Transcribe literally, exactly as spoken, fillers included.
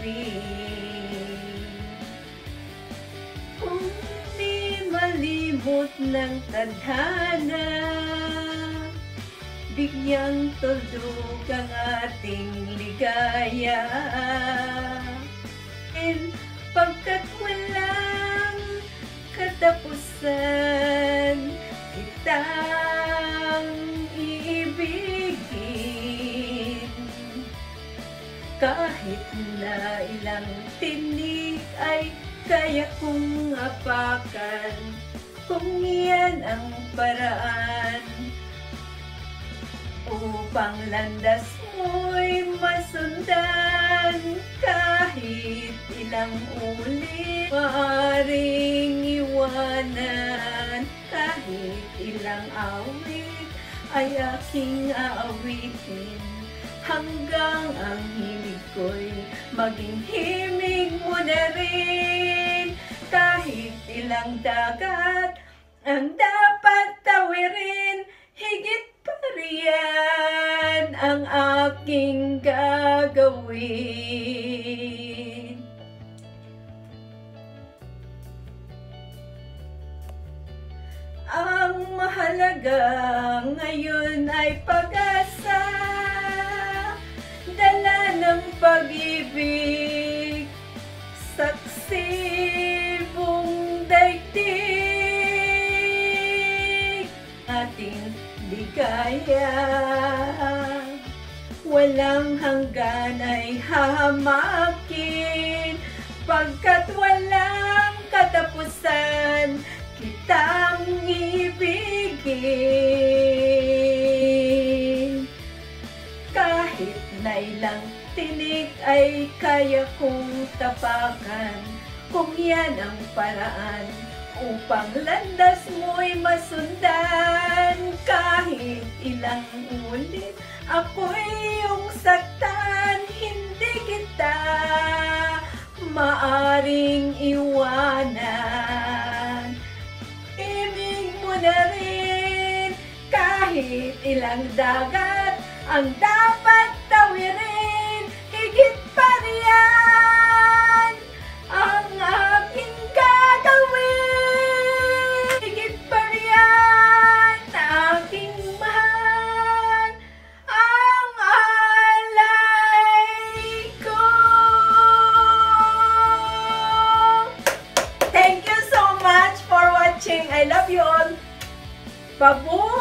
pag-ibig. Kung di malimot ng tadhana, bigyang tuldok ang ating ligaya. And pagkat walang katapusan, kitang iibigin. Kahit na ilang tinig ay kaya kong apakan, kung iyan ang paraan upang landas mo'y masundan. Kahit ilang ulit maaaring iwanan, kahit ilang awit ay aking aawitin, hanggang ang himig ko'y maging himig mo na rin. Kahit ilang dagat ang dapat tawirin, higit pa riyan ang aking gagawin. Ang mahalaga ngayon ay pag-asa, dala ng pag-ibig, saksi buong daigdig, ating ligaya. Walang hanggan ay hahamakin, pagkat walang katapusan, kitang ibigin. Kahit na ilang tinig ay kaya kong tapakan, kung yan ang paraan upang landas mo'y masundan. Kahit ilang ulit ako'y iyong saktan, hindi kita maaring iwanan. Ibig mo na rin, kahit ilang dagat ang dapat tawirin, higit pa riyan ang aking gagawin. Higit pa riyan aking mahal, ang alay ko. Thank you so much for watching. I love you all. Babu!